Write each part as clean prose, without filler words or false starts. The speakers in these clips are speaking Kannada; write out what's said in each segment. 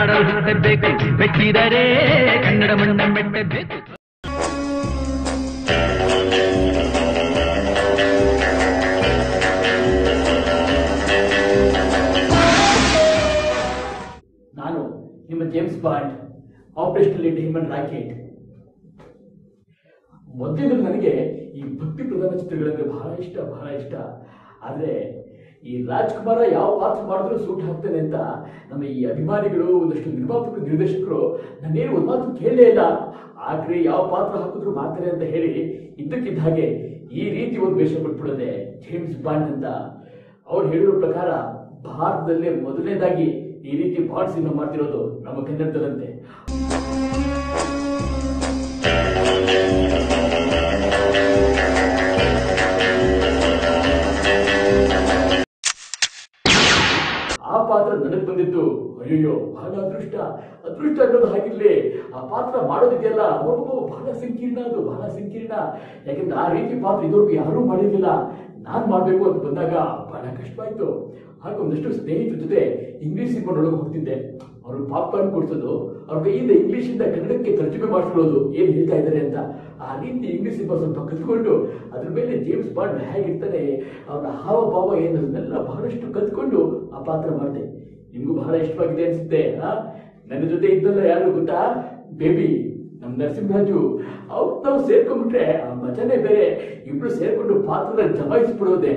ನಾಡಲು ಹುಟ್ಟಬೇಕು, ಮೆಚ್ಚಿದರೆ ಕನ್ನಡ ಮಣ್ಣ ಮೆಟ್ಟಬೇಕು. ನಾನು ನಿಮ್ಮ James Bond, operational diamond racket. ಮೊದಲಿಗೆ ನನಗೆ ಈ ಭಕ್ತಿ ಪ್ರಧಾನ ಚಿತ್ರಗಳಂದ್ರೆ ಬಹಳ ಇಷ್ಟ. ಆದರೆ ಈ ರಾಜ್ಕುಮಾರ ಯಾವ ಪಾತ್ರ ಮಾಡಿದ್ರು ಸೂಟ್ ಹಾಕ್ತೇನೆ ಅಂತ ನಮ್ಮ ಈ ಅಭಿಮಾನಿಗಳು, ಒಂದಷ್ಟು ನಿರ್ಮಾಪಕರು, ನಿರ್ದೇಶಕರು ನಾನೇನು ಒಂದು ಮಾತು ಕೇಳಲೇ ಇಲ್ಲ. ಆದ್ರೆ ಯಾವ ಪಾತ್ರ ಹಾಕಿದ್ರು ಮಾಡ್ತಾರೆ ಅಂತ ಹೇಳಿ ಇದ್ದಕ್ಕಿದ್ದ ಹಾಗೆ ಈ ರೀತಿ ಒಂದು ವೇಷ ಕೊಟ್ಬಿಡೋದೆ ಜೇಮ್ಸ್ ಬಾಂಡ್ ಅಂತ. ಅವ್ರು ಹೇಳಿರೋ ಪ್ರಕಾರ ಭಾರತದಲ್ಲೇ ಮೊದಲನೇದಾಗಿ ಈ ರೀತಿ ಬಾಂಡ್ ಸಿನಿಮಾ ಮಾಡ್ತಿರೋದು ನಮ್ಮ ಕನ್ನಡದಲ್ಲಂತೆ. ಆ ಪಾತ್ರ ನನಗೆ ಬಂದಿದ್ದು ಅಯ್ಯೋ ಬಹಳ ಅದೃಷ್ಟ ಅನ್ನೋದು ಹಾಗಿರ್ಲಿ. ಆ ಪಾತ್ರ ಮಾಡೋದಿದೆಯಲ್ಲ ಬಹಳ ಸಂಕೀರ್ಣ. ಯಾಕಂದ್ರೆ ಆ ರೀತಿ ಪಾತ್ರ ಇದುವರೆಗೂ ಯಾರೂ ಮಾಡಿರ್ಲಿಲ್ಲ. ನಾನ್ ಮಾಡ್ಬೇಕು ಅಂತ ಬಂದಾಗ ಬಹಳ ಕಷ್ಟವಾಯ್ತು. ಹಾಗೆ ಒಂದಷ್ಟು ಸ್ನೇಹಿತರ ಜೊತೆ ಇಂಗ್ಲಿಷ್ ಸಿನಿಮಾ ನೋಡೋಕೆ ಹೋಗ್ತಿದ್ದೆ. ಅವ್ರಿಗೆ ಪಾಪ್ಕಾರ್ನ್ ಕೊಡ್ಸೋದು, ಅವ್ರ ಕೈಯಿಂದ ಇಂಗ್ಲಿಷಿಂದ ಕನ್ನಡಕ್ಕೆ ತರ್ಜುಮೆ ಮಾಡಿಸೋದು, ಏನ್ ಹೇಳ್ತಾ ಇದ್ದಾರೆ ಅಂತ. ಆ ರೀತಿ ಇಂಗ್ಲಿಷ್ ಸಿನಿಮಾ ಸ್ವಲ್ಪ ಕಲ್ತ್ಕೊಂಡು ಅದ್ರ ಮೇಲೆ ಜೇಮ್ಸ್ ಬಾಂಡ್ ಹೇಗಿರ್ತಾನೆ, ಅವರ ಹಾವಭಾವ ಏನನ್ನೆಲ್ಲ ಬಹಳಷ್ಟು ಕಲ್ತ್ಕೊಂಡು ಆ ಪಾತ್ರ ಮಾಡಿದೆ. ನಿಮ್ಗೂ ಬಹಳ ಇಷ್ಟವಾಗಿದೆ ಅನ್ಸುತ್ತೆ. ನನ್ನ ಜೊತೆ ಇದ್ದಲ್ಲ ಯಾರು ಗೊತ್ತಾ? ಬೇಬಿ, ನಮ್ ನರಸಿಂಹರಾಜು. ಅವ್ರು ನಾವು ಸೇರ್ಕೊಂಡ್ಬಿಟ್ರೆ ಆ ಮಜಾನೇ ಬೇರೆ. ಇಬ್ರು ಸೇರ್ಕೊಂಡು ಪಾತ್ರ ಜಮಾಯಿಸ್ಬಿಡೋದೆ.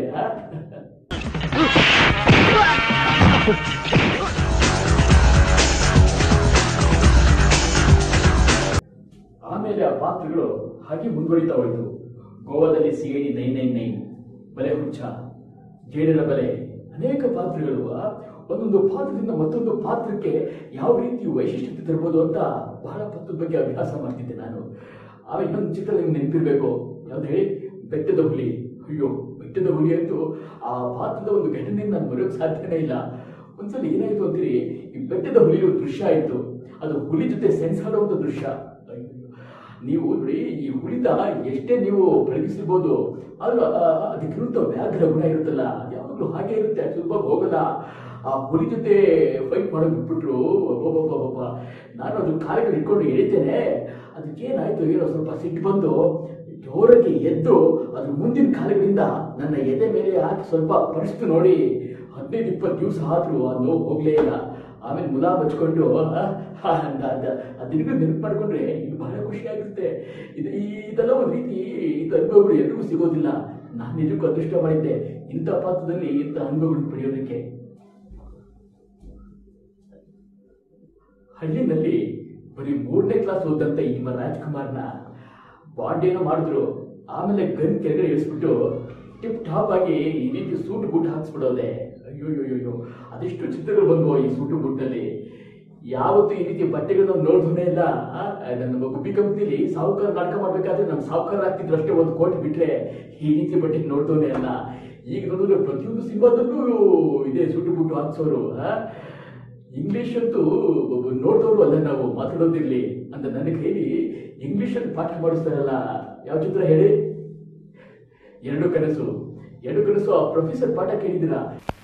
ಆಮೇಲೆ ಆ ಪಾತ್ರಗಳು ಹಾಗೆ ಮುಂದುವರಿತಾ ಹೋಯಿತು. ಗೋವಾದಲ್ಲಿ CID 999, ಬಲೆ ಹುಚ್ಚ, ಜೇಡಿನ ಬಲೆ, ಅನೇಕ ಪಾತ್ರಗಳು. ಒಂದೊಂದು ಪಾತ್ರದಿಂದ ಮತ್ತೊಂದು ಪಾತ್ರಕ್ಕೆ ಯಾವ ರೀತಿ ವೈಶಿಷ್ಟ್ಯತೆ ತರಬಹುದು ಅಂತ ಬಹಳ ಪಾತ್ರದ ಬಗ್ಗೆ ಅಭ್ಯಾಸ ಮಾಡ್ತಿದ್ದೆ ನಾನು. ಆಮೇಲೆ ಇನ್ನೊಂದು ಚಿತ್ರ ನಿಮ್ಗೆ ನೆನಪಿರ್ಬೇಕು, ಯಾವ್ದು ಹೇಳಿ? ಬೆಟ್ಟದ ಹುಲಿ. ಅಯ್ಯೋ, ಬೆಟ್ಟದ ಹುಲಿ ಅಂತೂ ಆ ಪಾತ್ರದ ಒಂದು ಘಟನೆಯಿಂದ ನಾನು ಬರೆಯೋಕೆ ಸಾಧ್ಯನೇ ಇಲ್ಲ. ಒಂದ್ಸಲ ಏನಾಯ್ತು ಅಂತೀರಿ, ಈ ಬೆಟ್ಟದ ಹುಲಿ ಒಂದು ದೃಶ್ಯ ಆಯ್ತು. ಅದು ಹುಲಿ ಜೊತೆ ಸೆನ್ಸ್ ಆಡುವಂತ ದೃಶ್ಯ. ನೀವು ನೋಡಿ, ಈ ಹುಲಿತ ಎಷ್ಟೇ ನೀವು ಪಳಗಿಸಿರ್ಬೋದು, ಆದ್ರೂ ಅದಕ್ಕಿರುವಂತ ವ್ಯಾಘ್ರ ಗುಣ ಇರುತ್ತಲ್ಲ, ಅದು ಯಾವಾಗಲೂ ಹಾಗೆ ಇರುತ್ತೆ, ಸ್ವಲ್ಪ ಹೋಗಲ್ಲ. ಆ ಹುಲಿ ಜೊತೆ ಫೈಟ್ ಮಾಡೋದು ಬಿಟ್ಬಿಟ್ರು. ಒಬ್ಬೊಬ್ಬ ನಾನು ಅದು ಕಾಲಿಗೆ ಇಟ್ಕೊಂಡು ಎಳಿತೇನೆ. ಅದಕ್ಕೇನಾಯ್ತು ಏನೋ ಸ್ವಲ್ಪ ಸಿಟ್ಟು ಬಂದು ಜೋರಾಗಿ ಎದ್ದು ಅದ್ರ ಮುಂದಿನ ಕಾಲಗಳಿಂದ ನನ್ನ ಎದೆ ಮೇಲೆ ಹಾಕಿ ಸ್ವಲ್ಪ ಪರಿಸ್ತು ನೋಡಿ. 15-20 ದಿವಸ ಆದ್ರೂ ಆ ನೋವು ಹೋಗ್ಲೇ ಇಲ್ಲ. ಆಮೇಲೆ ಮುಲಾ ಹಚ್ಕೊಂಡು ಅದನ್ನ ನೆನಪು ಮಾಡ್ಕೊಂಡ್ರೆ ಇದು ಬಹಳ ಖುಷಿ ಆಗುತ್ತೆ. ಇದೆಲ್ಲ ಒಂದು ರೀತಿ ಇಂಥ ಅನುಭವಗಳು ಎಲ್ರಿಗೂ ಸಿಗೋದಿಲ್ಲ. ನಾನು ನಿಜಕ್ಕೂ ಅದೃಷ್ಟ ಮಾಡಿದ್ದೆ ಇಂಥ ಪಾತ್ರದಲ್ಲಿ ಇಂಥ ಅನುಭವಗಳು ಪಡೆಯೋದಕ್ಕೆ. ಹಳ್ಳಿನಲ್ಲಿ ಬರೀ 3ನೇ ಕ್ಲಾಸ್ ಓದಂತ ನಿಮ್ಮ ರಾಜ್ಕುಮಾರ್ನ ಬಾಂಡ್ ಏನೋ ಮಾಡಿದ್ರು. ಆಮೇಲೆ ಗನ್ ಕೆಳಗಡೆ ಇಳಿಸ್ಬಿಟ್ಟು ಟಿಪ್ ಟಾಪ್ ಆಗಿ ಈ ರೀತಿ ಸೂಟ್ ಬೂಟ್ ಹಾಕ್ಸ್ಬಿಡೋದೆ. ಅಯ್ಯೋ, ಅದೆಷ್ಟು ಚಿತ್ರಗಳು ಬಂದ್ವು ಈ ಸೂಟು ಬೂಟ್ನಲ್ಲಿ. ಯಾವತ್ತೂ ಈ ರೀತಿ ಬಟ್ಟೆಗಳನ್ನ ನೋಡ್ದೇ ಇಲ್ಲ. ನಮ್ಮ ಗುಬ್ಬಿ ಕಂಪ್ನಿಲಿ ಸಾಹುಕಾರ ನಾಟಕ ಮಾಡ್ಬೇಕಾದ್ರೆ ನಮ್ಮ ಸಾಹುಕಾರ ಹಾಕ್ತಿದ್ರು ಅಷ್ಟೇ, 1 ಕೋಟಿ ಬಿಟ್ರೆ ಈ ರೀತಿ ಬಟ್ಟೆ ನೋಡ್ತೋನೆ ಅಲ್ಲ. ಈಗ ನೋಡಿದ್ರೆ ಪ್ರತಿಯೊಂದು ಸಿನಿಮಾದಲ್ಲೂ ಇದೆ ಸೂಟು ಬೂಟು ಹಾಕ್ಸೋರು. ಇಂಗ್ಲಿಷ್ ಅಂತೂ ನೋಡ್ದವ್ರು ಅಲ್ಲ ನಾವು ಮಾತಾಡೋದಿರ್ಲಿ ಅಂತ ನನ್ನ ಕೈಲಿ ಇಂಗ್ಲಿಷಲ್ಲಿ ಪಾಠ ಮಾಡಿಸ್ತಾರಲ್ಲ. ಯಾವ ಚಿತ್ರ ಹೇಳಿ? 2 ಕನಸು. ಆ ಪ್ರೊಫೆಸರ್ ಪಾಠ ಕೇಳಿದ್ದೀರಾ?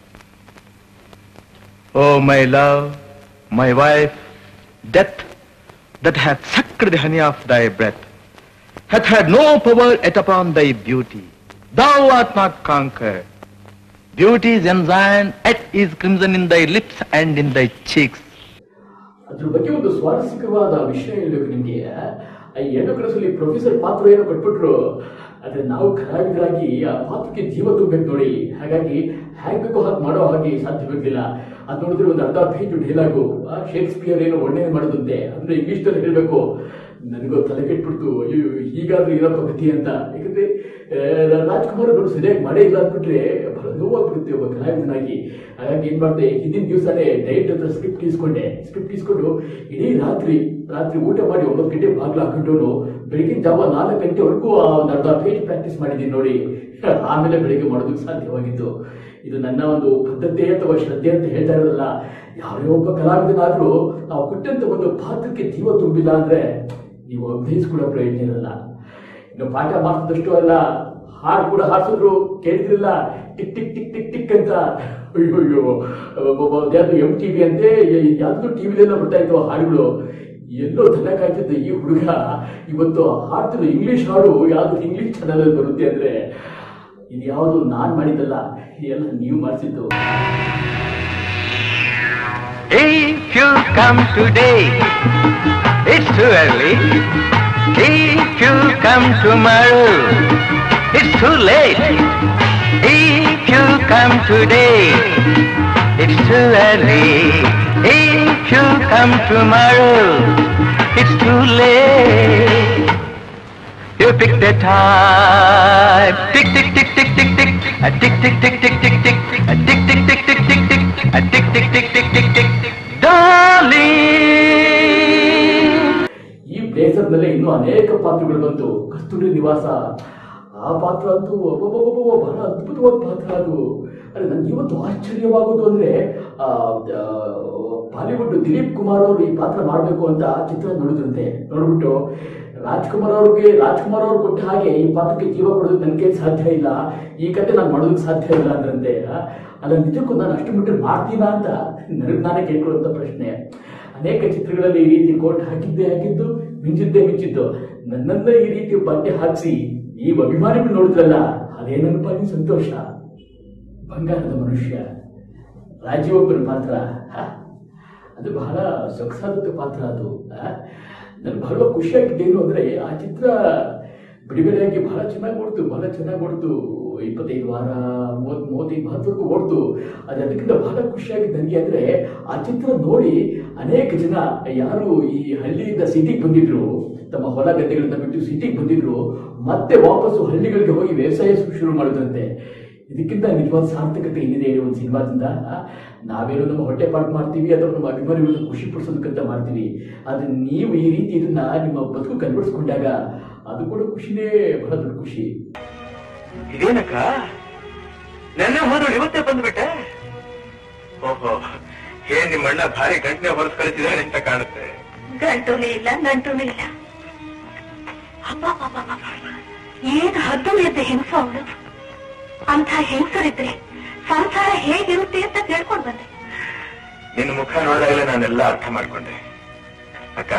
Oh my love, my wife, death that hath sucked the honey of thy breath hath had no power yet upon thy beauty. Thou art not conquered. Beauty is enshrined yet is crimson in thy lips and in thy cheeks. ಅದ್ರ ಬಗ್ಗೆ ಒಂದು ಸ್ವಾರಸ್ಯಕರವಾದ ವಿಷಯ ಹೇಳ್ಬೇಕು ನಿಮ್ಗೆ. ಈ 2 ಕನಸಲ್ಲಿ ಪ್ರೊಫೆಸರ್ ಪಾತ್ರ ಏನೋ ಕೊಟ್ಬಿಟ್ರು. ಆದ್ರೆ ನಾವು ಕಲಾವಿದರಾಗಿ ಆ ಪಾತ್ರಕ್ಕೆ ಜೀವ ತುಂಬಬೇಕು ನೋಡಿ. ಹಾಗಾಗಿ ಹೇಗ್ ಬೇಕೋ ಹಾಗೆ ಮಾಡೋ ಹಾಗೆ ಸಾಧ್ಯವಿರ್ಲಿಲ್ಲ. ಅದು ನೋಡಿದ್ರೆ ಒಂದು ಅರ್ಧ ಪೇಜ್ ಡೈಲಾಗು. ಶೇಕ್ಸ್ಪಿಯರ್ ಏನೋ ಒಳ್ಳೆ ಮಾಡೋದಂತೆ, ಅಂದ್ರೆ ಇಂಗ್ಲಿಷ್ನಲ್ಲಿ ಹೇಳ್ಬೇಕು. ನನಗೂ ತಲೆ ಕೆಟ್ಬಿಡ್ತು. ಅಯ್ಯೋ, ಹೀಗಾದ್ರೂ ಏನಪ್ಪ ಗತಿ ಅಂತ. ಯಾಕಂದ್ರೆ ರಾಜ್ಕುಮಾರ್ ಅವರು ಸರಿಯಾಗಿ ಮಾಡೇ ಇಲ್ಲ ಅಂದ್ಬಿಟ್ರೆ ಬಹಳ ನೋವಾಗ್ಬಿಡುತ್ತೆ ಒಬ್ಬ ಕಲಾವಿದನಾಗಿ. ಹಾಗಾಗಿ ಏನ್ ಮಾಡಿದೆ, ಹಿಂದಿನ ದಿವಸನೇ ಡೈರೆಕ್ಟ್ ಹತ್ರ ಸ್ಕ್ರಿಪ್ಟ್ ಇಸ್ಕೊಂಡು ಇಡೀ ರಾತ್ರಿ ಊಟ ಮಾಡಿ 9 ಗಂಟೆ ಬಾಗ್ಲ ಹಾಕೊಂಡು ಬೆಳಿಗಿನ ಜಾವ 4 ಗಂಟೆವರೆಗೂ ಒಂದು ಅರ್ಧ ಪೇಜ್ ಪ್ರಾಕ್ಟೀಸ್ ಮಾಡಿದ್ದೀನಿ ನೋಡಿ. ಆಮೇಲೆ ಬೆಳಿಗ್ಗೆ ಮಾಡೋದಕ್ಕೆ ಸಾಧ್ಯವಾಗಿತ್ತು. ಇದು ನನ್ನ ಒಂದು ಬದ್ಧತೆ ಅಥವಾ ಶ್ರದ್ಧೆ ಅಂತ ಹೇಳ್ತಾ ಇರೋದಲ್ಲ. ಯಾವೇ ಒಬ್ಬ ಕಲಾವಿದನಾದ್ರೂ ನಾವು ಕೊಟ್ಟಂತ ಒಂದು ಪಾತ್ರಕ್ಕೆ ಜೀವ ತುಂಬಿಲ್ಲ ಅಂದ್ರೆ ನೀವು ಅಭ್ಯಯಿಸ್ಕೊಳ್ಳೋ ಪ್ರಯೋಜನ ಇರಲ್ಲ. ಇನ್ನು ಪಾಠ ಮಾಡಿಸಿದಷ್ಟು ಅಲ್ಲ, ಹಾಡು ಕೂಡ ಹಾಡಿಸಿದ್ರು ಕೇಳಿದ್ರಲ್ಲ, tick tick tick tick tick ಅಂತ. ಅಯ್ಯೋ ಅಯ್ಯೋ, ಯಾವ್ದು MTV ಅಂತೆ, ಯಾವ್ದು ಟಿವಿಲೆಲ್ಲ ಬರ್ತಾ ಇತ್ತು ಹಾಡುಗಳು. ಎಲ್ಲೋ ದನ ಕಾಯ್ತಿದ್ದ ಈ ಹುಡುಗ ಇವತ್ತು ಹಾಡ್ತಿರೋ ಇಂಗ್ಲಿಷ್ ಹಾಡು ಯಾವ್ದು ಇಂಗ್ಲಿಷ್ ಚಾನಲ್ ಅಲ್ಲಿ ಬರುತ್ತೆ ಅಂದ್ರೆ, ಇದು ಯಾವುದು ನಾನ್ ಮಾಡಿದ್ದಲ್ಲ, ಎಲ್ಲ ನೀವು ಮಾಡಿಸಿದ್ದು. If you come today, it's too early. If you come tomorrow, it's too late. If you come today, it's too early. If you come tomorrow, it's too late. You pick the time. Tick tick tick tick tick tick. A tick tick tick tick tick tick. A tick tick tick tick tick tick. A tick tick tick tick tick tick. Darling. ಈ ಪ್ಲೇಸರ್ ನಲ್ಲಿ ಇನ್ನೂ ಅನೇಕ ಪಾತ್ರಗಳು ಬಂತು. ಕಸ್ತೂರಿ ನಿವಾಸ, ಆ ಪಾತ್ರ ಅಂತೂ ಬಹಳ ಅದ್ಭುತವಾದ ಪಾತ್ರ ಅದು. ಅರೆ, ನನ್ಗೆ ಇವತ್ತು ಆಶ್ಚರ್ಯವಾಗೋದು ಅಂದ್ರೆ, ಬಾಲಿವುಡ್ ದಿಲೀಪ್ ಕುಮಾರ್ ಅವರು ಈ ಪಾತ್ರ ಮಾಡಬೇಕು ಅಂತ ಚಿತ್ರ ನೋಡಿದ್ರಂತೆ. ನೋಡ್ಬಿಟ್ಟು ರಾಜ್ಕುಮಾರ್ ಅವ್ರು ಕೊಟ್ಟ ಹಾಗೆ ಈ ಪಾತ್ರಕ್ಕೆ ಜೀವ ಕೊಡೋದು ನನಗೆ ಸಾಧ್ಯ ಇಲ್ಲ, ಈ ಕತೆ ನಾನು ಮಾಡೋದಕ್ಕೆ ಸಾಧ್ಯ ಇಲ್ಲ ಅಂದ್ರಂತೆ. ಅಲ್ಲ, ನಿಜಕ್ಕೂ ನಾನು ಅಷ್ಟು ಮಟ್ಟಿಗೆ ಮಾಡ್ತೀನಾ ಅಂತ ನನಗೆ ನಾನೇ ಕೇಳ್ಕೊಳ್ಳುವಂಥ ಪ್ರಶ್ನೆ. ಅನೇಕ ಚಿತ್ರಗಳಲ್ಲಿ ಈ ರೀತಿ ಕೋಟ್ ಹಾಕಿದ್ದು ಮಿಂಚಿದ್ದು. ನನ್ನನ್ನ ಈ ರೀತಿ ಬಟ್ಟೆ ಹಾಕಿಸಿ ಈ ಅಭಿಮಾನಿಗಳು ನೋಡಿದ್ರಲ್ಲ, ಅದೇ ನನ್ನ ಸಂತೋಷ. ಬಂಗಾರದ ಮನುಷ್ಯ, ರಾಜೀವಪ್ಪನ ಪಾತ್ರ, ಅದು ಬಹಳ ಸೊಗಸಾದ ಪಾತ್ರ ಅದು. ನನಗೆ ಬಹಳ ಖುಷಿಯಾಗಿದ್ದೇನು ಅಂದ್ರೆ, ಆ ಚಿತ್ರ ಬಿಡುಗಡೆಯಾಗಿ ಬಹಳ ಚೆನ್ನಾಗಿ ಓಡ್ತು. 25 ವಾರ 35 ವಾರವರೆಗೂ ಓಡ್ತು. ಅದಕ್ಕಿಂತ ಬಹಳ ಖುಷಿಯಾಗಿದ್ದು ನನಗೆ ಅಂದ್ರೆ, ಆ ಚಿತ್ರ ನೋಡಿ ಅನೇಕ ಜನ ಯಾರು ಈ ಹಳ್ಳಿಯಿಂದ ಸಿಟಿಗೆ ಬಂದಿದ್ರು, ತಮ್ಮ ಹೊಲ ಗದ್ದೆಗಳನ್ನ ಬಿಟ್ಟು ಸಿಟಿಗೆ ಬಂದಿದ್ರು, ಮತ್ತೆ ವಾಪಸ್ಸು ಹಳ್ಳಿಗಳಿಗೆ ಹೋಗಿ ವ್ಯವಸಾಯ ಶುರು ಮಾಡಿದ್ರಂತೆ. ಇದಕ್ಕಿಂತ ನಿಜವಾದ ಸಾರ್ಥಕತೆ ಏನಿದೆ ಹೇಳಿ ಒಂದು ಸಿನಿಮಾದಿಂದ? ನಾವೇನೋ ನಮ್ಮ ಹೊಟ್ಟೆ ಪಾಠ ಮಾಡ್ತೀವಿ ಅಥವಾ ನಮ್ಮ ಅಭಿಮಾನಿಗಳನ್ನ ಖುಷಿ ಪಡಿಸೋದಕ್ಕಂತ ಮಾಡ್ತೀವಿ. ಆದ್ರೆ ನೀವು ಈ ರೀತಿ ಇದನ್ನ ನಿಮ್ಮ ಬದುಕು ಕನ್ವರ್ಸ್ಕೊಂಡಾಗ ಅದು ಕೂಡ ಖುಷಿನೇ, ಬಹಳ ದೊಡ್ಡ ಖುಷಿ. ಇದೇನಕ್ಕ, ನೆನ್ನೆ ಹೋದಳು ಇವತ್ತೇ ಬಂದ್ಬಿಟ್ಟೆ? ಓಹೋ, ಏನ್ ನಿಮ್ಮಣ್ಣ ಭಾರಿ ಗಂಟನೆ ಹೊರಸ್ ಕಳಿಸಿದಾನೆ ಅಂತ ಕಾಣುತ್ತೆ. ಗಂಟೂನೇ ಇಲ್ಲ, ನಂಟೂನೇ ಇಲ್ಲ. ಅಪ್ಪ ಏನು ಹದ್ದು ಇದ್ದ ಹೆಂಗಸು ಅವಳು. ಅಂಥ ಹೆಂಗಸರಿದ್ರೆ ಸಂಸಾರ ಹೇಗಿರುತ್ತೆ ಅಂತ ಕೇಳ್ಕೊಂಡು ಬಂದೆ. ನಿನ್ನ ಮುಖ ನೋಡಿದಾಗಲೇ ನಾನೆಲ್ಲ ಅರ್ಥ ಮಾಡ್ಕೊಂಡೆ. ಅಕ್ಕ,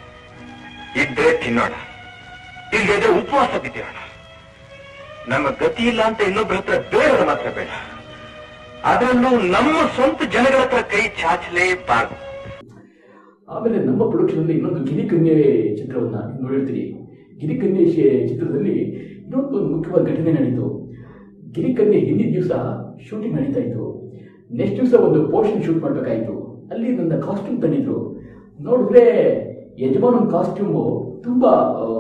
ಇದ್ರೆ ತಿನ್ನೋಣ, ಇಲ್ಲದೆ ಉಪವಾಸ ಬಿದ್ದೋಣ. ನಮ್ಮ ಗತಿ ಇಲ್ಲ ಅಂತ ಇನ್ನೊಬ್ಬರ ಹತ್ರ ಬೇರೆಯವ್ರ ಮಾತ್ರ ಬೇಡ, ಅದರಲ್ಲೂ ನಮ್ಮ ಸ್ವಂತ ಜನಗಳ ಹತ್ರ ಕೈ ಚಾಚಲೇಬಾರದು. ಆಮೇಲೆ ನಮ್ಮ ಪ್ರೊಡಕ್ಷನ್ ಅಲ್ಲಿ ಇನ್ನೊಂದು ಗಿರಿಕನ್ಯೆ ಚಿತ್ರವನ್ನ ನೋಡಿರ್ತೀರಿ. ಗಿರಿಕನ್ಯೆ ಚಿತ್ರದಲ್ಲಿ ಇನ್ನೊಂದು ಮುಖ್ಯವಾದ ಘಟನೆ ನಡೀತು. ಗಿರಿಕನ್ಯೆ ಹಿಂದಿನ ದಿವಸ ಶೂಟಿಂಗ್ ನಡೀತಾ ಇತ್ತು. ನೆಕ್ಸ್ಟ್ ದಿವಸ ಒಂದು ಪೋರ್ಷನ್ ಶೂಟ್ ಮಾಡ್ಬೇಕಾಯ್ತು. ಅಲ್ಲಿ ನನ್ನ ಕಾಸ್ಟ್ಯೂಮ್ ತಂದಿದ್ರು. ನೋಡಿದ್ರೆ ಯಜಮಾನನ ಕಾಸ್ಟ್ಯೂಮು ತುಂಬಾ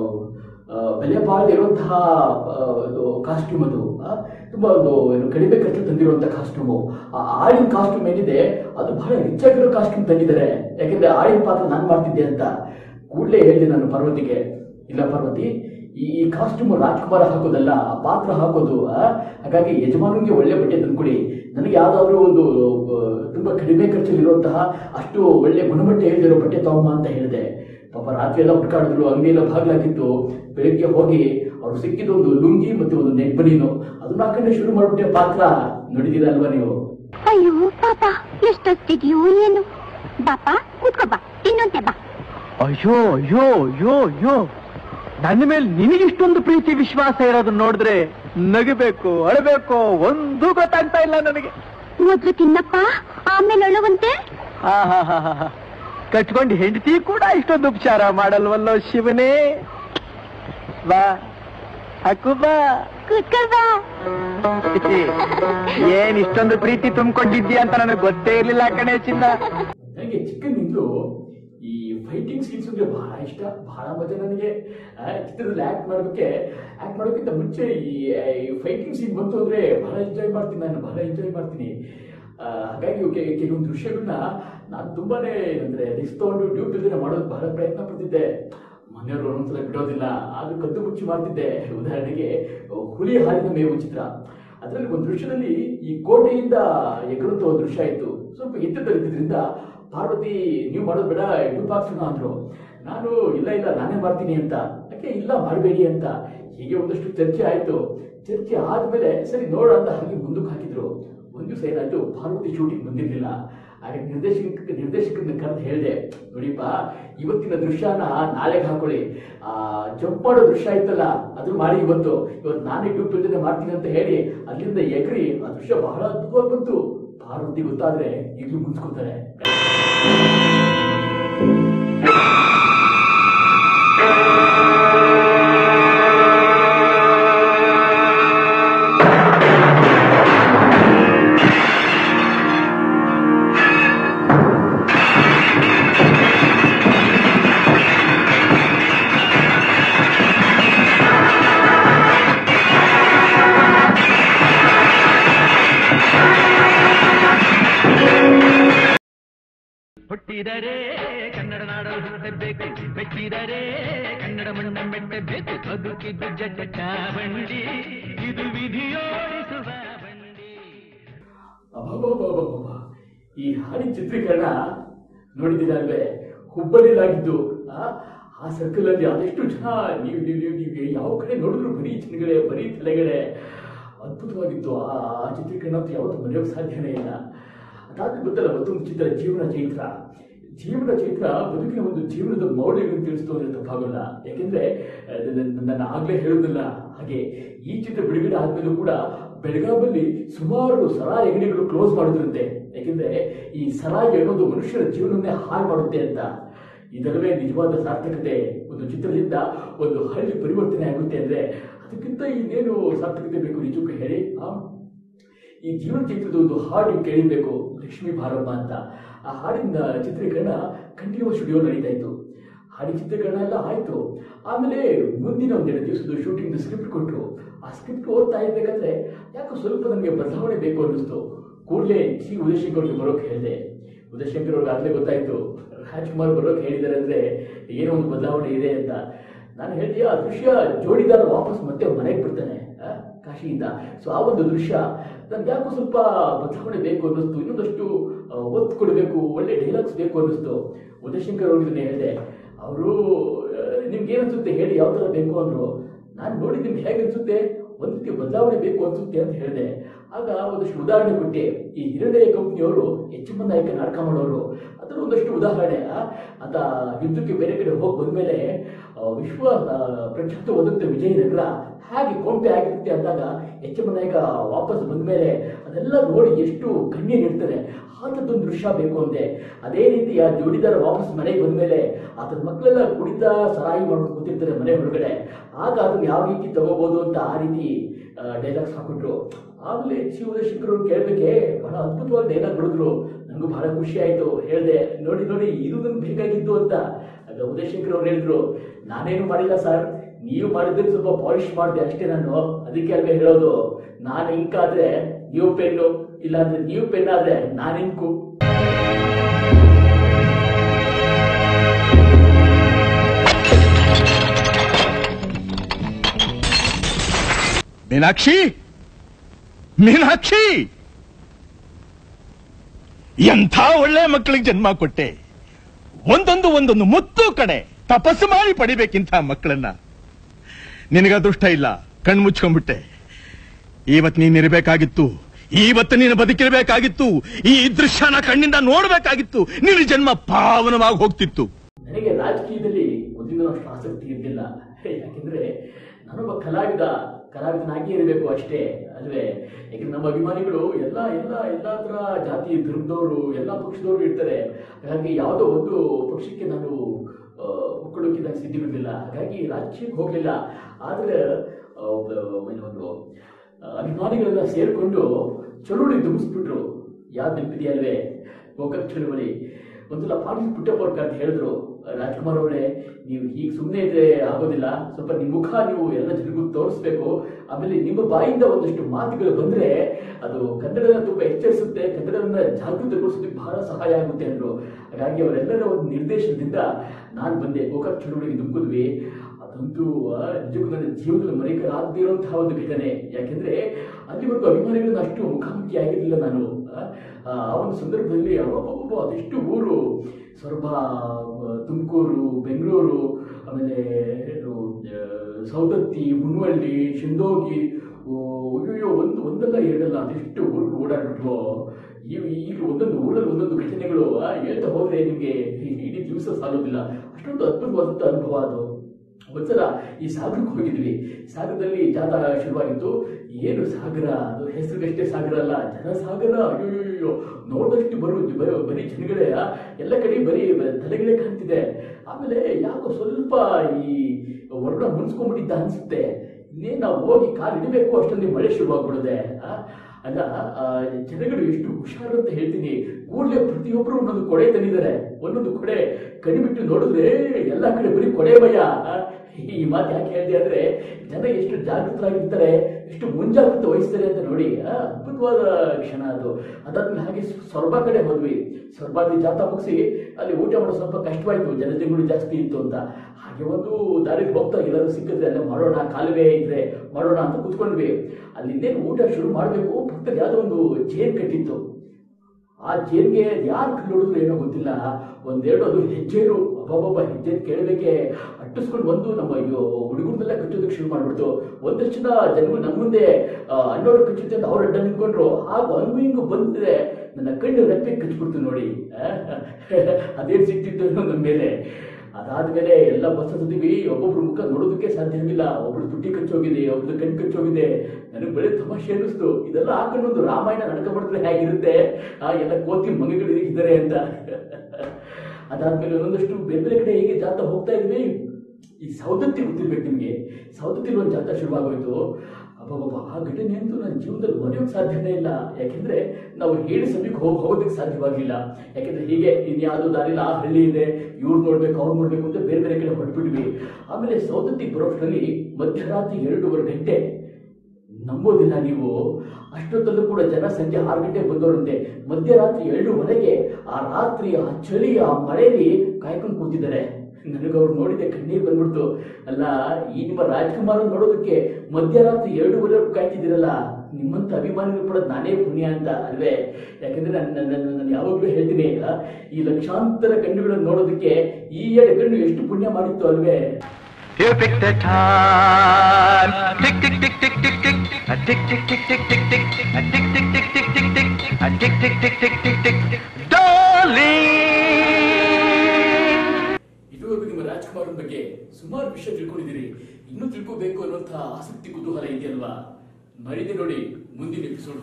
ಬೆಲೆ ಬಾಳದಿರುವಂತಹ ಕಾಸ್ಟ್ಯೂಮ್ ಅದು. ತುಂಬಾ ಒಂದು ಕಡಿಮೆ ಖರ್ಚು ತಂದಿರುವಂತಹ ಕಾಸ್ಟ್ಯೂಮು. ಆ ಆಳಿನ ಕಾಸ್ಟ್ಯೂಮ್ ಏನಿದೆ ಅದು ಬಹಳ ರಿಚ್ ಆಗಿರೋ ಕಾಸ್ಟ್ಯೂಮ್ ತಂದಿದ್ದಾರೆ. ಯಾಕೆಂದ್ರೆ ಆಳಿನ ಪಾತ್ರ ನಾನು ಮಾಡ್ತಿದ್ದೆ ಅಂತ. ಕೂಡಲೇ ಹೇಳಿದೆ ನಾನು ಪಾರ್ವತಿಗೆ, ಇಲ್ಲ ಪಾರ್ವತಿ, ಈ ಕಾಸ್ಟ್ಯೂಮ್ ರಾಜ್ಕುಮಾರ್ ಹಾಕೋದಲ್ಲ, ಆ ಪಾತ್ರ ಹಾಕೋದು. ಹಾಗಾಗಿ ಯಜಮಾನನಿಗೆ ಒಳ್ಳೆ ಬಟ್ಟೆ ತಂದ್ಕೊಡಿ, ನನಗೆ ಯಾವ್ದಾದ್ರು ಒಂದು ತುಂಬಾ ಕಡಿಮೆ ಖರ್ಚಲ್ಲಿರುವಂತಹ ಅಷ್ಟು ಒಳ್ಳೆ ಗುಣಮಟ್ಟ ಹೇಳಿದಿರೋ ಬಟ್ಟೆ ತಗೊಂಬ ಅಂತ ಹೇಳಿದೆ. ಪಾಪ ರಾತ್ರಿ ಎಲ್ಲ ಹುಡ್ಕಾಡಿದ್ರು, ಅಂಗಡಿ ಎಲ್ಲ ಬಾಗ್ಲಾಕಿತ್ತು. ಬೆಳಿಗ್ಗೆ ಹೋಗಿ ಅವ್ರು ಸಿಕ್ಕಿದೊಂದು ಲುಂಗಿ ಮತ್ತೆ ಒಂದು ನೆಕ್ ಬನೀನು, ಅದನ್ನ ಹಾಕೊಂಡೆ ಶುರು ಮಾಡ್ಬಿಟ್ಟೆ ಪಾತ್ರ. ನೋಡಿದೀರ ಅಲ್ವಾ ನೀವು? ಅಯ್ಯೋ ಪಾಪ, ಎಷ್ಟೊತ್ತಿದ್ಯೋ ಏನು. ಬಾಪ ಕೂತ್ಕೋ, ಬಾ ಇನ್ನೊಂತೆ ಬಾ. ಅಯ್ಯೋ ಅಯ್ಯೋ ಅಯ್ಯೋ ಅಯ್ಯೋ, ನನ್ನ ಮೇಲೆ ನಿನಗಿಷ್ಟೊಂದು ಪ್ರೀತಿ ವಿಶ್ವಾಸ ಇರೋದನ್ನ ನೋಡಿದ್ರೆ ನಗಬೇಕು ಅಳಬೇಕು ಒಂದು ಗೊತ್ತಾಗ್ತಾ ಇಲ್ಲ ನನಗೆ. ಮೊದ್ಲು ತಿನ್ನಪ್ಪ, ಆಮೇಲೆ ಅಳುವಂತೆ. ಕಟ್ಕೊಂಡು ಹೆಂಡತಿ ಕೂಡ ಇಷ್ಟೊಂದು ಉಪಚಾರ ಮಾಡಲ್ವಲ್ಲೋ ಶಿವನೇ. ಬಾ ಹಾಕು, ಬಾ ಕೂತ್ಕೋ, ಬಾ. ಏನ್ ಇಷ್ಟೊಂದು ಪ್ರೀತಿ ತುಂಬಿಕೊಂಡಿದ್ಯಾ ಅಂತ ನನಗೆ ಗೊತ್ತೇ ಇರ್ಲಿಲ್ಲ ಕಣೆ ಚಿನ್ನ. ನನಗೆ ಚಿಕ್ಕನಿಂದಲೂ ಈ ಫೈಟಿಂಗ್ ಸೀನ್ಸ್ ಅಂದ್ರೆ ಬಹಳ ಇಷ್ಟ, ಬಹಳ ಮಜಾ ನನಗೆ. ಚಿತ್ರದಲ್ಲಿ ಆಕ್ಟ್ ಮಾಡೋಕ್ಕಿಂತ ಮುಂಚೆ ಈ ಫೈಟಿಂಗ್ ಸೀನ್ ಬಂತು ಅಂದ್ರೆ ಬಹಳ ಎಂಜಾಯ್ ಮಾಡ್ತೀನಿ. ಹಾಗಾಗಿ ಕೆಲವೊಂದು ದೃಶ್ಯಗಳನ್ನ ನಾನು ತುಂಬಾನೇ ಅಂದ್ರೆ ರಿಸ್ಕ್ ತಗೊಂಡು ಡ್ಯೂಟಿ ಮಾಡೋದು ಬಹಳ ಪ್ರಯತ್ನ ಪಡ್ತಿದ್ದೆ. ಮನೆಯವರು ಒಂದೊಂದ್ಸಲ ಬಿಡೋದಿಲ್ಲ, ಆದ್ರೂ ಕದ್ದು ಮುಚ್ಚಿ ಮಾಡ್ತಿದ್ದೆ. ಉದಾಹರಣೆಗೆ ಹುಲಿ ಹಾಲಿನ ಮೇವು ಚಿತ್ರ, ಅದರಲ್ಲಿ ಒಂದು ದೃಶ್ಯದಲ್ಲಿ ಈ ಕೋಟೆಯಿಂದ ಎಗರುತ್ತ ಒಂದು ದೃಶ್ಯ ಇತ್ತು. ಸ್ವಲ್ಪ ಎತ್ತರದಲ್ಲಿದ್ದರಿಂದ ಪಾರ್ವತಿ ನೀವು ಮಾಡೋದು ಬೇಡ, ಡ್ಯೂಪ್ ಹಾಕ್ಸೋಣ ಅಂದ್ರು. ನಾನು ಇಲ್ಲ ನಾನೇ ಮಾಡ್ತೀನಿ ಅಂತ. ಯಾಕೆ ಇಲ್ಲ ಮಾಡಬೇಡಿ ಅಂತ. ಹೀಗೆ ಒಂದಷ್ಟು ಚರ್ಚೆ ಆಯ್ತು. ಚರ್ಚೆ ಆದ್ಮೇಲೆ ಸರಿ ನೋಡೋಣ ಅಂತ ಹಾಗೆ ಮುಂದಕ್ಕೆ ಹಾಕಿದ್ರು. ಒಂದು ದಿವಸ ಏನಾಯ್ತು, ಪಾರ್ವತಿ ಶೂಟಿಂಗ್ ಬಂದಿರಲಿಲ್ಲ. ಹಾಗೆ ನಿರ್ದೇಶಕರನ್ನ ಕರೆದು ಹೇಳಿದೆ, ನೋಡಿಪ್ಪ ಇವತ್ತಿನ ದೃಶ್ಯನ ನಾಳೆಗೆ ಹಾಕೊಳ್ಳಿ, ಜಂಪ್ ಮಾಡೋ ದೃಶ್ಯ ಇತ್ತಲ್ಲ ಅದು ಮಾಡಿ ಇವತ್ತು ನಾನೇ ಟ್ಯೂಬ್ ಮಾಡ್ತೀನಿ ಅಂತ ಹೇಳಿ ಅಲ್ಲಿಂದ ಎಗರಿ ಆ ದೃಶ್ಯ ಬಹಳ ಅದ್ಭುತವಾಗಿ ಬಂತು. ಪಾರ್ವತಿ ಗೊತ್ತಾದ್ರೆ ಈಗಲೂ ಮುನ್ಸ್ಕೊತಾರೆ. ಹುಟ್ಟಿದರೆ ಕನ್ನಡ ನಾಡಲು ಹುಟ್ಟಬೇಕು, ಬೆಟ್ಟಿದರೆ ಕನ್ನಡ ಮಣ್ಣ ಮೆಟ್ಟಬೇಕು, ಬದುಕಿದ್ದು ಜಟ ಬಂಡಿ, ಇದು ವಿಧಿಯೋಡಿಸುವ ಬಂಡಿ. ಈ ಹಾಡಿನ ಚಿತ್ರೀಕರಣ ನೋಡಿದ್ದೀರಲ್ವೇ, ಹುಬ್ಬಳ್ಳಿಲಾಗಿದ್ದು. ಆ ಸರ್ಕಲ್ ಅಲ್ಲಿ ಅದೆಷ್ಟು ಜನ, ನೀವು ಯಾವ ಕಡೆ ನೋಡಿದ್ರು ಬರೀ ಜನಗಳೇ, ಬರೀ ತಲೆಗಳೇ. ಅದ್ಭುತವಾಗಿತ್ತು ಆ ಚಿತ್ರೀಕರಣ ಅಂತ ಯಾವತ್ತೂ ಮರೆಯೋಕೆ ಸಾಧ್ಯನೇ ಇಲ್ಲ. ಅದಾದ್ಮೇಲೆ ಗೊತ್ತಲ್ಲ ಮತ್ತೊಂದು ಚಿತ್ರ, ಜೀವನ ಚೈತ್ರ. ಬದುಕಿನ ಒಂದು ಜೀವನದ ಮೌಲ್ಯಗಳನ್ನು ತಿಳಿಸ್ತು ಅಂದ್ರೆ ತಪ್ಪಾಗಲ್ಲ. ಯಾಕೆಂದ್ರೆ ನಾನು ಆಗ್ಲೇ ಹೇಳುದಿಲ್ಲ ಹಾಗೆ ಈ ಚಿತ್ರ ಬಿಡುಗಡೆ ಆದ್ಮೇಲೂ ಕೂಡ ಬೆಳಗಾವಲ್ಲಿ ಸುಮಾರು ಸರಾಯಿ ಅಂಗಡಿಗಳು ಕ್ಲೋಸ್ ಮಾಡಿದ್ರಂತೆ. ಯಾಕೆಂದ್ರೆ ಈ ಸರಾಯಿ ಅನ್ನೋದು ಮನುಷ್ಯರ ಜೀವನವನ್ನೇ ಹಾಳು ಮಾಡುತ್ತೆ ಅಂತ. ಇದಲ್ಲವೇ ನಿಜವಾದ ಸಾರ್ಥಕತೆ. ಒಂದು ಚಿತ್ರದಿಂದ ಒಂದು ಹಳ್ಳಿ ಪರಿವರ್ತನೆ ಆಗುತ್ತೆ ಅಂದ್ರೆ ಅದಕ್ಕಿಂತ ಇನ್ನೇನು ಸಾರ್ಥಕತೆ ಬೇಕು ನಿಜಕ್ಕೂ ಹೇಳಿ. ಈ ಜೀವನ ಚೈತ್ರದ ಒಂದು ಹಾಡು ಕೇಳಿರ್ಬೇಕು, ಲಕ್ಷ್ಮೀ ಭಾರಮ್ಮ ಅಂತ. ಆ ಹಾಡಿನ ಚಿತ್ರೀಕರಣ ಕಂಟಿನ್ಯೂಸ್ ಸ್ಟುಡಿಯೋ ನಡೀತಾ ಇತ್ತು. ಹಾಡಿನ ಚಿತ್ರೀಕರಣ ಎಲ್ಲ ಆಯ್ತು. ಆಮೇಲೆ ಮುಂದಿನ ಒಂದೆರಡು ದಿವಸದ ಶೂಟಿಂಗ್ ಸ್ಕ್ರಿಪ್ಟ್ ಕೊಟ್ಟರು. ಆ ಸ್ಕ್ರಿಪ್ಟ್ ಓದ್ತಾ ಇರ್ಬೇಕಾದ್ರೆ ಯಾಕೋ ಸ್ವಲ್ಪ ನನಗೆ ಬದಲಾವಣೆ ಬೇಕು ಅನ್ನಿಸ್ತು. ಕೂಡಲೇ ಉದಯಶಂಕರ್ ಅವ್ರಿಗೆ ಬರೋಕೆ ಹೇಳಿದೆ. ಉದಯಶಂಕರ್ ಅವ್ರಿಗೆ ಆಗಲೇ ಗೊತ್ತಾಯ್ತು ರಾಜ್ಕುಮಾರ್ ಬರೋಕೆ ಹೇಳಿದ್ದಾರೆ ಅಂದ್ರೆ ಏನೋ ಒಂದು ಬದಲಾವಣೆ ಇದೆ ಅಂತ. ನಾನು ಹೇಳಿದೆ, ಆ ದೃಶ್ಯ ಜೋಡಿದಾರ ವಾಪಸ್ ಮತ್ತೆ ಮನೆಗೆ ಬರ್ತಾನೆ ಕಾಶಿಯಿಂದ. ಸೊ ಆ ಒಂದು ದೃಶ್ಯ ನನ್ಗೆ ಯಾಕೋ ಸ್ವಲ್ಪ ಬದಲಾವಣೆ ಬೇಕು ಅನ್ನಿಸ್ತು, ಇನ್ನೊಂದಷ್ಟು ಒತ್ತು ಕೊಡಬೇಕು, ಒಳ್ಳೆ ಡೈಲಾಗ್ಸ್ ಬೇಕು ಅನ್ನಿಸ್ತು. ಉದಯಶಂಕರ್ ಅವ್ರಿಗೆ ಹೇಳಿದೆ. ಅವರು ನಿಮ್ಗೆ ಏನನ್ಸುತ್ತೆ ಹೇಳಿ, ಯಾವ ಥರ ಬೇಕು ಅಂದರು. ನಾನು ನೋಡಿ ನಿಮ್ಗೆ ಹೇಗೆ ಅನ್ಸುತ್ತೆ, ಒಂದು ರೀತಿ ಬದಲಾವಣೆ ಬೇಕು ಅನ್ಸುತ್ತೆ ಅಂತ ಹೇಳಿದೆ. ಆಗ ಒಂದಷ್ಟು ಉದಾಹರಣೆ ಕೊಟ್ಟೆ. ಈ ಹಿರಣ್ಯ ಕಂಪ್ನಿಯವರು ಎಚ್ಚಮ್ಮ ನಾಯಕ ನಾಟಕ ಮಾಡೋರು, ಅದರ ಒಂದಷ್ಟು ಉದಾಹರಣೆ. ಆತ ಯುದ್ಧಕ್ಕೆ ಬೇರೆ ಕಡೆ ಹೋಗಿ ಬಂದ್ಮೇಲೆ ವಿಶ್ವ ಪ್ರಖ್ಯಾತವಾದಂಥ ವಿಜಯನಗರ ಹಾಗೆ ಕೊಂಪೆ ಆಗಿರುತ್ತೆ ಅಂದಾಗ ಎಚ್ಚಮ್ಮ ನಾಯಕ ವಾಪಸ್ ಬಂದ್ಮೇಲೆ ಅದೆಲ್ಲ ನೋಡಿ ಎಷ್ಟು ಕಣ್ಣೀರು ನೀಡ್ತಾರೆ. ಆತದ್ದೊಂದು ದೃಶ್ಯ ಬೇಕು ಅಂದೆ. ಅದೇ ರೀತಿ ಆ ಜೋಡಿದಾರ ವಾಪಸ್ ಮನೆಗೆ ಬಂದ್ಮೇಲೆ ಆತನ ಮಕ್ಕಳೆಲ್ಲ ಕುಡಿತಾ ಸರಾಯಿ ಮಾಡ್ಕೊಂಡು ಕೂತಿರ್ತಾರೆ ಮನೆ ಒಳಗಡೆ. ಆಗ ಅದನ್ನ ಯಾವ ರೀತಿ ತಗೋಬಹುದು ಅಂತ ಆ ರೀತಿ ಡೈಲಾಗ್ಸ್ ಹಾಕಿಟ್ರು. ಆಮೇಲೆ ಉದಯಶಂಕರ್ ಅವ್ರು ಕೇಳಬೇಕೆ ಬಹಳ ಅದ್ಭುತವಾಗಿ ಡೈಲಾಗ್ ಬರೆದ್ರು. ನನಗೂ ಬಹಳ ಖುಷಿ ಆಯ್ತು. ಹೇಳಿದೆ, ನೋಡಿ ಇದು ನನ್ಗೆ ಬೇಕಾಗಿತ್ತು ಅಂತ. ಆಗ ಉದಯಶಂಕರ್ ಅವ್ರು ಹೇಳಿದ್ರು, ನಾನೇನು ಮಾಡಿಲ್ಲ ಸರ್, ನೀವು ಮಾಡಿದ್ರೆ ಸ್ವಲ್ಪ ಪಾಲಿಶ್ ಮಾಡಿದೆ ಅಷ್ಟೇ. ನಾನು ಅದಕ್ಕೆ ಅಲ್ವೇ ಹೇಳೋದು, ನಾನು ಇಂಕ್ ಆದ್ರೆ ನೀವು ಪೆನ್ನು, ಇಲ್ಲಾಂದ್ರೆ ನೀವು ಪೆನ್ ಆದ್ರೆ ನಾನು ಇಂಕು. ಮೀನಾಕ್ಷಿ, ಎಂಥ ಒಳ್ಳೆ ಮಕ್ಕಳಿಗೆ ಜನ್ಮ ಕೊಟ್ಟೆ. ಒಂದೊಂದು ಮುತ್ತು ಕಡೆ ತಪಸ್ಸು ಮಾಡಿ ಪಡಿಬೇಕಿಂತ ಮಕ್ಕಳನ್ನ. ನಿನಗ ಅದೃಷ್ಟ ಇಲ್ಲ, ಕಣ್ಣು ಮುಚ್ಕೊಂಡ್ಬಿಟ್ಟೆ. ಇವತ್ತು ನೀನಿರ್ಬೇಕಾಗಿತ್ತು, ಇವತ್ತು ನೀನು ಬದುಕಿರ್ಬೇಕಾಗಿತ್ತು, ಈ ದೃಶ್ಯನ ಕಣ್ಣಿಂದ ನೋಡ್ಬೇಕಾಗಿತ್ತು. ನಿನ್ನ ಜನ್ಮ ಪಾವನವಾಗಿ ಹೋಗ್ತಿತ್ತು. ನನಗೆ ರಾಜಕೀಯದಲ್ಲಿ ಒಂದಿನ ಅಷ್ಟು ಆಸಕ್ತಿ ಇರಲಿಲ್ಲ. ಯಾಕೆಂದ್ರೆ ನಾನೊಬ್ಬ ಕಲಾವಿದನಾಗಿ ಇರಬೇಕು ಅಷ್ಟೇ ಅಲ್ವೇ. ಯಾಕಂದ್ರೆ ನಮ್ಮ ಅಭಿಮಾನಿಗಳು ಎಲ್ಲ ತರ ಜಾತಿ ಧರ್ಮದವರು, ಎಲ್ಲ ಪಕ್ಷದವರು ಇರ್ತಾರೆ. ಹಾಗಾಗಿ ಯಾವುದೋ ಒಂದು ಪಕ್ಷಕ್ಕೆ ನಾನು ಒಕ್ಕಳೋಕೆ ನಾನು ಸಿದ್ಧಿಬಿಡಲಿಲ್ಲ. ಹಾಗಾಗಿ ರಾಜಕೀಯಕ್ಕೆ ಹೋಗ್ಲಿಲ್ಲ. ಆದ್ರೆ ಒಂದು ಅಭಿಮಾನಿಗಳೆಲ್ಲ ಸೇರ್ಕೊಂಡು ಚಳುವಳಿ ದುಂಬಿಸ್ಬಿಟ್ರು. ಯಾವ್ದು ನೆನಪಿದೆಯಲ್ವೇ, ಗೋಕಾಕ್ ಚಳುವಳಿ. ಒಂದ್ಸಲ ಪಾಟೀಲ್ ಪುಟ್ಟಪ್ಪ ಅವ್ರ ಕರೆದು ಹೇಳಿದ್ರು, ರಾಜ್ಕುಮಾರ್ ಅವರೇ, ನೀವು ಹೀಗೆ ಸುಮ್ಮನೆ ಇದ್ರೆ ಆಗೋದಿಲ್ಲ, ಸ್ವಲ್ಪ ನಿಮ್ಮ ಮುಖ ನೀವು ಎಲ್ಲ ಜನರಿಗೂ ತೋರಿಸ್ಬೇಕು. ಆಮೇಲೆ ನಿಮ್ಮ ಬಾಯಿಂದ ಒಂದಷ್ಟು ಮಾತುಗಳು ಬಂದ್ರೆ ಅದು ಕನ್ನಡನ ತುಂಬಾ ಎಚ್ಚರಿಸುತ್ತೆ, ಕನ್ನಡವನ್ನ ಜಾಗೃತಗೊಳಿಸೋದಕ್ಕೆ ಬಹಳ ಸಹಾಯ ಆಗುತ್ತೆ ಅಂದ್ರು. ಹಾಗಾಗಿ ಅವರೆಲ್ಲರ ಒಂದು ನಿರ್ದೇಶನದಿಂದ ನಾನು ಬಂದೆ. ಗೋಕಾಕ್ ಚಳುವಳಿಗೆ ದುಂಬಿದ್ವಿ. ಅದಂತೂ ನಿಜಕ್ಕೂ ನನ್ನ ಜೀವನದಲ್ಲಿ ಮರೆಯಲಾಗದೇ ಇರುವಂತಹ ಒಂದು ಘಟನೆ. ಯಾಕೆಂದ್ರೆ ಅಲ್ಲಿವರೆಗೂ ಅಭಿಮಾನಿಗಳನ್ನ ಅಷ್ಟು ಮುಖಾಮುಖಿ ಆಗಿರಲಿಲ್ಲ ನಾನು. ಆ ಒಂದು ಸಂದರ್ಭದಲ್ಲಿ ಅದೆಷ್ಟು ಊರು, ಸೊರಬ, ತುಮಕೂರು, ಬೆಂಗಳೂರು, ಆಮೇಲೆ ಸೌದತ್ತಿ, ಮುನ್ವಳ್ಳಿ, ಶಿಂದೋಗಿ, ಅಯ್ಯೋ ಒಂದಲ್ಲ ಎರಡಲ್ಲ ಅದೆಷ್ಟು ಊರು ಓಡಾಡ್ಬಿಟ್ವು. ಈಗ ಒಂದೊಂದು ಊರಲ್ಲಿ ಒಂದೊಂದು ಘಟನೆಗಳು ಹೇಳ್ತಾ ಹೋದ್ರೆ ನಿಮ್ಗೆ ಇಡೀ ದಿವಸ ಸಾಲೋದಿಲ್ಲ. ಅಷ್ಟೊಂದು ಅದ್ಭುತವಾದಂಥ ಅನುಭವ ಅದು. ಒಂದ್ಸಲ ಈ ಸಾಗರಕ್ಕೆ ಹೋಗಿದ್ವಿ. ಸಾಗರದಲ್ಲಿ ಜಾಥಾ ಶುರುವಾಗಿತ್ತು. ಏನು ಸಾಗರ, ಅದು ಹೆಸರಿಗಷ್ಟೇ ಸಾಗರ ಅಲ್ಲ, ಜನಸಾಗರ. ಅಯ್ಯೋ ನೋಡಿದಷ್ಟು ಬರೀ ಜನಗಳೇ, ಎಲ್ಲ ಕಡೆ ಬರೀ ತಲೆಗಳೇ ಕಾಣ್ತಿದೆ. ಆಮೇಲೆ ಯಾಕೋ ಸ್ವಲ್ಪ ಈ ವರ್ಣ ಮುನ್ಸ್ಕೊಂಡ್ಬಿಟ್ಟಿದ್ದ ಅನ್ಸುತ್ತೆ. ಇನ್ನೇನು ನಾವು ಹೋಗಿ ಕಾಲು ಇಡಬೇಕು ಅಷ್ಟೊಂದು ಮಳೆ ಶುರುವಾಗ್ಬಿಡುತ್ತೆ. ಅಲ್ಲ, ಜನಗಳು ಎಷ್ಟು ಹುಷಾರು ಅಂತ ಹೇಳ್ತೀನಿ. ಕೂಡಲೇ ಪ್ರತಿಯೊಬ್ಬರು ಒಂದೊಂದು ಕೊಡೆ ತಂದಿದ್ದಾರೆ. ಒಂದೊಂದು ಕೊಡೆ ಕಡಿಬಿಟ್ಟು ನೋಡಿದ್ರೆ ಎಲ್ಲ ಕಡೆ ಬರೀ ಕೊಡೆ ಭಯ. ಈ ಮಾತು ಯಾಕೆ ಹೇಳಿದೆ ಅಂದ್ರೆ, ಜನ ಎಷ್ಟು ಜಾಗೃತರಾಗಿರ್ತಾರೆ, ಎಷ್ಟು ಮುಂಜಾಗ್ರತೆ ವಹಿಸ್ತಾರೆ ಅಂತ ನೋಡಿ. ಅದ್ಭುತವಾದ ಕ್ಷಣ ಅದು. ಅದಾದ್ಮೇಲೆ ಹಾಗೆ ಸೊರಬ ಕಡೆ ಹೋದ್ವಿ. ಸೊರಬಾಗಿ ಜಾಥಾ ಮುಗಿಸಿ ಅಲ್ಲಿ ಊಟ ಮಾಡೋ ಸ್ವಲ್ಪ ಕಷ್ಟವಾಯ್ತು, ಜನಜಂಗುಳಿ ಜಾಸ್ತಿ ಇತ್ತು ಅಂತ. ಹಾಗೆ ಒಂದು ದಾರಿಗೆ ಹೋಗ್ತಾ ಎಲ್ಲರೂ ಸಿಕ್ಕಿದ್ರೆ ಅಲ್ಲೇ ಮಾಡೋಣ, ಕಾಲುವೆ ಇದ್ರೆ ಮಾಡೋಣ ಅಂತ ಕೂತ್ಕೊಂಡ್ವಿ. ಅಲ್ಲಿ ಇನ್ನೇನು ಊಟ ಶುರು ಮಾಡಬೇಕು, ಪಕ್ಕದಲ್ಲಿ ಯಾವುದೋ ಒಂದು ಚೇರ್ ಕಟ್ಟಿತ್ತು. ಆ ಚೇರ್ಗೆ ಯಾರು ಕಲ್ಲೊಡಿದ್ರು ಏನೋ ಗೊತ್ತಿಲ್ಲ, ಒಂದೆರಡು ಅದು ಹೆಜ್ಜೆರು. ಅಬ್ಬಬ್ಬ, ಹೆಜ್ಜೆ ಕೇಳಬೇಕೆ ಅಟ್ಟಿಸ್ಕೊಂಡು ಬಂದು ನಮ್ಮ ಹುಡುಗರನ್ನೆಲ್ಲ ಕಚ್ಚೋದಕ್ಕೆ ಶುರು ಮಾಡ್ಬಿಡ್ತು. ಒಂದಷ್ಟು ಜನ ಜನಗಳು ನಮ್ಮ ಮುಂದೆ ಅನ್ನೋರು ಕಚ್ಚುತ್ತೆ ಅಂತ ಅವ್ರು ಅಡ್ಡ ನಿಂತ್ಕೊಂಡ್ರು. ಹಾಗೂ ಹಂಗು ಹಿಂಗು ಬಂದಿದೆ, ನನ್ನ ಕಣ್ಣು ರೆಪ್ಪೆ ಕಚ್ಬಿಡ್ತು ನೋಡಿ. ಅದೇನು ಸಿಕ್ತಿತ್ತು ನಮ್ಮ ಮೇಲೆ. ಅದಾದ್ಮೇಲೆ ಎಲ್ಲ ಬಸ್ ಹತ್ತಿದ್ವಿ. ಒಬ್ಬೊಬ್ರು ಮುಖ ನೋಡೋದಕ್ಕೆ ಸಾಧ್ಯವಿಲ್ಲ. ಒಬ್ರು ತುಟಿ ಕಚ್ಚೋಗಿದೆ, ಒಬ್ರು ಕಣ್ಣು ಕಚ್ಚೋಗಿದೆ. ನನಗೆ ಬರೀ ತಮಾಷೆ ಅನ್ನಿಸ್ತು. ಇದೆಲ್ಲ ಹಾಕೊಂಡೊಂದು ರಾಮಾಯಣ ನಡ್ಕ ಮಾಡಿದ್ರೆ ಹೇಗಿರುತ್ತೆ, ಎಲ್ಲ ಕೋತಿ ಮಗಗಳು ಇದ್ದಾರೆ ಅಂತ. ಅದಾದ್ಮೇಲೆ ಒಂದೊಂದಷ್ಟು ಬೇರೆ ಬೇರೆ ಕಡೆ ಹೀಗೆ ಜಾಥಾ ಹೋಗ್ತಾ ಇದ್ವಿ. ಈ ಸೌದತ್ತಿ ಗೊತ್ತಿರ್ಬೇಕು ನಿಮ್ಗೆ. ಸೌದತ್ತಿಲಿ ಒಂದು ಜಾಥಾ ಶುರುವಾಗೋಯ್ತು. ಅಬ್ಬಬ್ಬ, ಆ ಘಟನೆ ಅಂತೂ ನನ್ನ ಜೀವನದಲ್ಲಿ ಮರೆಯೋಕೆ ಸಾಧ್ಯನೇ ಇಲ್ಲ. ಯಾಕೆಂದ್ರೆ ನಾವು ಹೇಳಿ ಸಮಯಕ್ಕೆ ಹೋಗೋದಕ್ಕೆ ಸಾಧ್ಯವಾಗಿಲ್ಲ. ಯಾಕೆಂದ್ರೆ ಹೀಗೆ ಇನ್ಯಾವುದೋ ದಾರಿಲಿ ಆ ಹಳ್ಳಿ ಇದೆ, ಇವ್ರು ನೋಡ್ಬೇಕು ಅವ್ರು ನೋಡ್ಬೇಕು ಅಂತ ಬೇರೆ ಬೇರೆ ಕಡೆ ಹೊರಟ್ಬಿಟ್ವಿ. ಆಮೇಲೆ ಸೌದತ್ತಿ ಬರೋಷ್ಟರಲ್ಲಿ ಮಧ್ಯರಾತ್ರಿ 2:30 ಗಂಟೆ. ನಂಬೋದಿಲ್ಲ ನೀವು, ಅಷ್ಟೊತ್ತಲ್ಲೂ ಕೂಡ ಜನ ಸಂಜೆ 6 ಗಂಟೆಗೆ ಬಂದವರಂತೆ. ಮಧ್ಯರಾತ್ರಿ 2:30ಗೆ ಆ ರಾತ್ರಿ, ಆ ಚಳಿ, ಆ ಮಳೆಯಲ್ಲಿ ಕಾಯ್ಕೊಂಡು ಕೂತಿದ್ದಾರೆ. ನನಗವ್ರು ನೋಡಿದೆ ಕಣ್ಣೀರು ಬಂದ್ಬಿಡ್ತು. ಅಲ್ಲ, ಈ ನಿಮ್ಮ ರಾಜ್ಕುಮಾರ್ ನೋಡೋದಕ್ಕೆ ಮಧ್ಯರಾತ್ರಿ 2:30 ಕಾಯ್ತಿದ್ದೀರಲ್ಲ, ನಿಮ್ಮಂತ ಅಭಿಮಾನಿಗಳು ಪಡೋದು ನಾನೇ ಪುಣ್ಯ ಅಂತ ಅಲ್ವೇ? ಯಾಕಂದ್ರೆ ನಾನು ಯಾವಾಗಲೂ ಹೇಳ್ತೀನಿ, ಈ ಲಕ್ಷಾಂತರ ಕಣ್ಣುಗಳನ್ನು ನೋಡೋದಕ್ಕೆ ಈ 2 ಕಣ್ಣು ಎಷ್ಟು ಪುಣ್ಯ ಮಾಡಿತ್ತು ಅಲ್ವೇ? You pick the time. Tick tick tick tick tick tick. A tick tick tick tick tick tick. A tick tick tick tick tick tick. A tick tick tick tick tick tick. Darling. ಇದುವರೆಗೂ ನಿಮ್ಮ ರಾಜ್ಕುಮಾರ್ ಬಗ್ಗೆ ಸುಮಾರು ವಿಷಯ ತಿಳ್ಕೊಂಡಿದ್ದೀರಿ. ಇನ್ನೂ ತಿಳ್ಕೋಬೇಕು ಅನ್ನುವಂತಹ ಆಸಕ್ತಿ, ಕುತೂಹಲ ಇದೆಯಲ್ವಾ? ಮರಿದೆ ನೋಡಿ ಮುಂದಿನ ಎಪಿಸೋಡ್.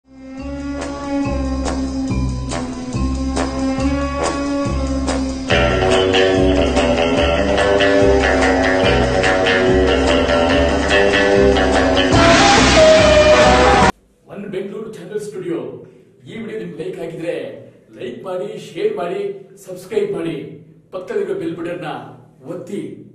Bengaluru channel studio. ಈ ವಿಡಿಯೋ ನಿಮ್ಗೆ ಲೈಕ್ ಆಗಿದ್ರೆ ಲೈಕ್ ಮಾಡಿ, ಶೇರ್ ಮಾಡಿ, ಸಬ್ಸ್ಕ್ರೈಬ್ ಮಾಡಿ, ಪಕ್ಕದಲ್ಲಿರೋ ಬೆಲ್ ಬಟನ್ನ ಒತ್ತಿ.